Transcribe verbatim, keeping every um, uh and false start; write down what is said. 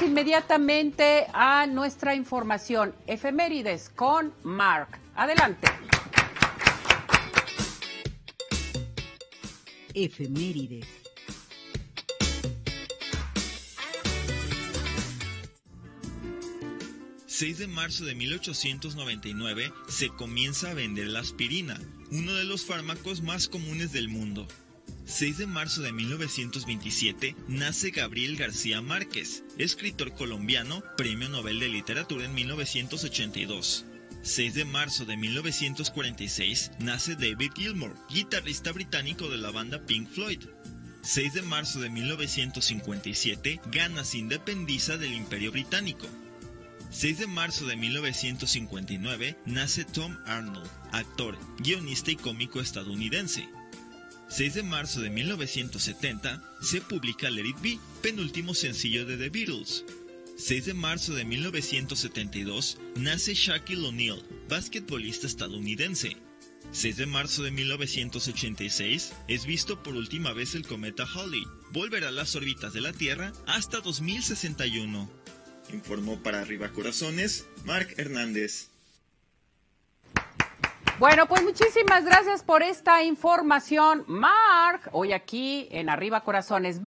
inmediatamente a nuestra información. Efemérides con Mark. Adelante. Efemérides. seis de marzo de mil ochocientos noventa y nueve se comienza a vender la aspirina, uno de los fármacos más comunes del mundo. seis de marzo de mil novecientos veintisiete nace Gabriel García Márquez, escritor colombiano, Premio Nobel de Literatura en mil novecientos ochenta y dos. seis de marzo de mil novecientos cuarenta y seis nace David Gilmour, guitarrista británico de la banda Pink Floyd. seis de marzo de mil novecientos cincuenta y siete Ghana se independiza del Imperio Británico. seis de marzo de mil novecientos cincuenta y nueve nace Tom Arnold, actor, guionista y cómico estadounidense. seis de marzo de mil novecientos setenta se publica Let It Be, penúltimo sencillo de The Beatles. seis de marzo de mil novecientos setenta y dos nace Shaquille O'Neal, basquetbolista estadounidense. seis de marzo de mil novecientos ochenta y seis es visto por última vez el cometa Halley. Volverá a las órbitas de la Tierra hasta dos mil sesenta y uno. Informó para Arriba Corazones, Mark Hernández. Bueno, pues muchísimas gracias por esta información, Mark, hoy aquí en Arriba Corazones.